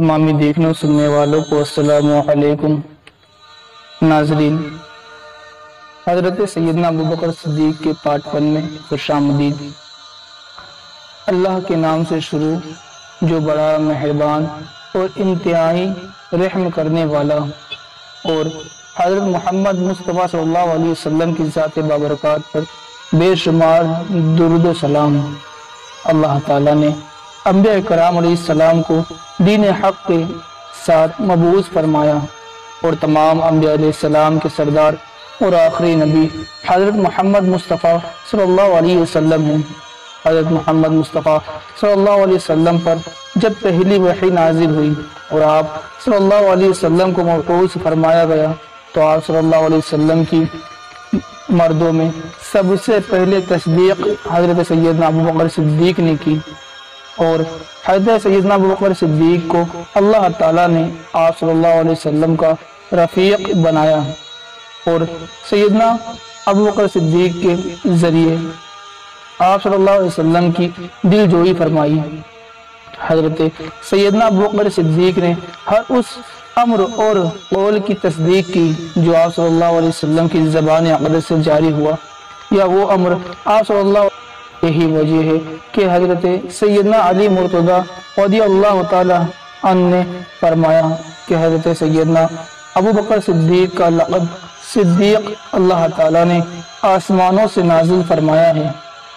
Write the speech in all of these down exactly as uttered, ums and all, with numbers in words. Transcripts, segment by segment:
तमामी देखने और सुनने वालों को अस्सलामु अलैकुम। नाजरीन, हज़रत सैयदना अबू बकर सिद्दीक़ के पार्ट वन में खुशामदीद। अल्लाह के नाम से शुरू जो बड़ा मेहरबान और इंतहाई रहम करने वाला, और हज़रत मोहम्मद मुस्तफ़ा सल्लल्लाहु अलैहि वसल्लम की ज़ात बाबरकात पर बेशुमार दुरूद व सलाम। अल्लाह ताला ने अंबिया कराम अलैहिस्सलाम को दीन हक़ के साथ मबूस फरमाया और तमाम अंबिया अलैहिस्सलाम के सरदार और आखिरी नबी हज़रत मोहम्मद मुस्तफ़ा सल्लल्लाहु अलैहि वसल्लम हैं। हज़रत मोहम्मद मुस्तफ़ा सल्लल्लाहु अलैहि वसल्लम पर जब पहली वही नाजिल हुई और आप सल्लल्लाहु अलैहि वसल्लम को मबूस फरमाया गया, तो आप सल्लल्लाहु अलैहि वसल्लम की मर्दों में सबसे पहले तस्दीक हज़रत सैयदना अबू बकर सिद्दीक़ ने की, और हज़रत सैयदना अबू बकर सिद्दीक़ को अल्लाह ताला ने आप सल्लल्लाहु अलैहि वसल्लम का रफ़ीक बनाया और सैयदना अबू बकर सिद्दीक़ के ज़रिए आप सल्लल्लाहु अलैहि वसल्लम की दिलजोई फरमाई। हज़रत सैयदना अबू बकर सिद्दीक़ ने हर उस अम्र और कौल की तस्दीक की जो आप सल्लल्लाहु अलैहि वसल्लम की ज़बान अक़दस से जारी हुआ, या वो अम्र आप सल्लल्लाहु। यही वजह है कि हज़रत सैयदना अली मुर्तज़ा रज़ियल्लाहु ताला अन्हु ने फरमाया कि हज़रत सैयदना अबू बकर सिद्दीक़ का लक़ब सिद्दीक़ अल्लाह ताला ने आसमानों से नाजिल फरमाया है।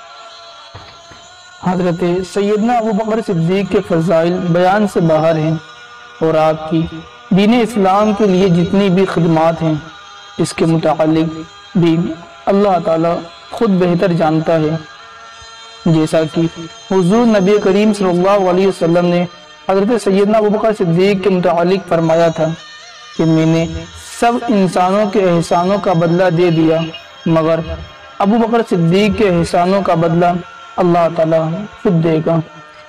हज़रत सैयदना अबू बकर सिद्दीक़ के फ़ज़ाइल बयान से बाहर हैं, और आपकी दीन इस्लाम के लिए जितनी भी खिदमात हैं इसके मुतालिक भी अल्लाह ताला खुद बेहतर जानता है। जैसा कि हुज़ूर नबी करीम सल्लल्लाहु अलैहि वसल्लम ने हज़रत सैयदना अबू बकर सिद्दीक़ के मुतालिक फरमाया था कि मैंने सब इंसानों के एहसानों का बदला दे दिया, मगर अबू बकर सिद्दीक़ के एहसानों का बदला अल्लाह ताला खुद देगा।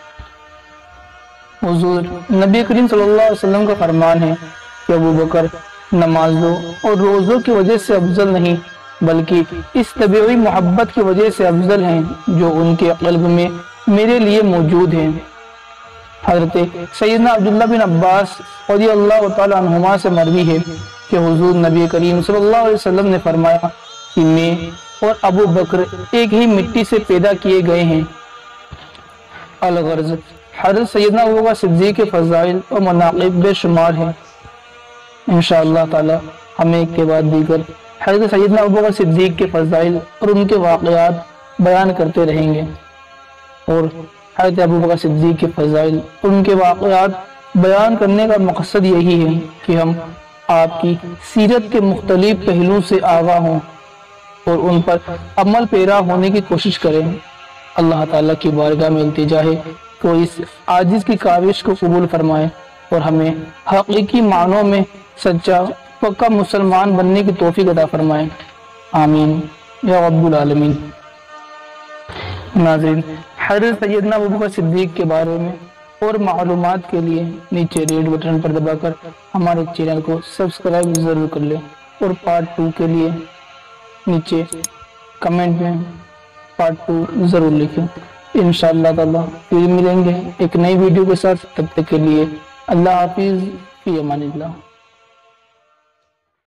हुज़ूर नबी करीम सल्लल्लाहु अलैहि वसल्लम का फरमान है कि अबू बकर नमाजों और रोज़ों की वजह से अफजल नहीं, बल्कि इस तबीई मोहब्बत की वजह से अफजल हैं जो उनके क़ल्ब में मेरे लिए मौजूद हैं। हज़रत सैयदना अब्दुल्ला बिन अब्बास रज़ियल्लाहु ताला अन्हुमा से मरवी है कि हुज़ूर नबी करीम सल्लल्लाहु अलैहि वसल्लम ने फरमाया कि मैं और अबू बकर एक ही मिट्टी से पैदा किए गए हैं। अलगर्ज़ हज़रत सैयदना अबू बकर सिद्दीक़ के फ़ज़ाइल और मनाक़िब बेशुमार हैं। इंशाअल्लाह ताला हम एक के बाद दीगर हज़रत सैयदना अबू बकर सिद्दीक़ के फ़ज़ाइल और उनके वाक़यात बयान करते रहेंगे, और हज़रत अबू बकर सिद्दीक़ के फ़ज़ाइल और उनके वाक़यात बयान करने का मकसद यही है कि हम आपकी सीरत के मुख्तलिफ पहलू से आगाह हों और उन पर अमल पैरा होने की कोशिश करें। अल्लाह ताला की बारगाह में इल्तिजा है कि इस आजिज़ की काविश को कबूल फरमाए और हमें हकीकी मानों में सच्चा पक्का मुसलमान बनने की तौफीक अता फरमाए। आमीन या रब्बुल आलमीन। नाज़रीन, हज़रत सैयदना अबू बकर सिद्दीक़ के बारे में और मालूमात के लिए नीचे रेड बटन पर दबाकर हमारे चैनल को सब्सक्राइब ज़रूर कर लें, और पार्ट टू के लिए नीचे कमेंट में पार्ट टू ज़रूर लिखें। इंशाअल्लाह ताला फिर मिलेंगे एक नई वीडियो के साथ। तब तक के लिए अल्लाह हाफिज़, फ़ी अमानिल्लाह।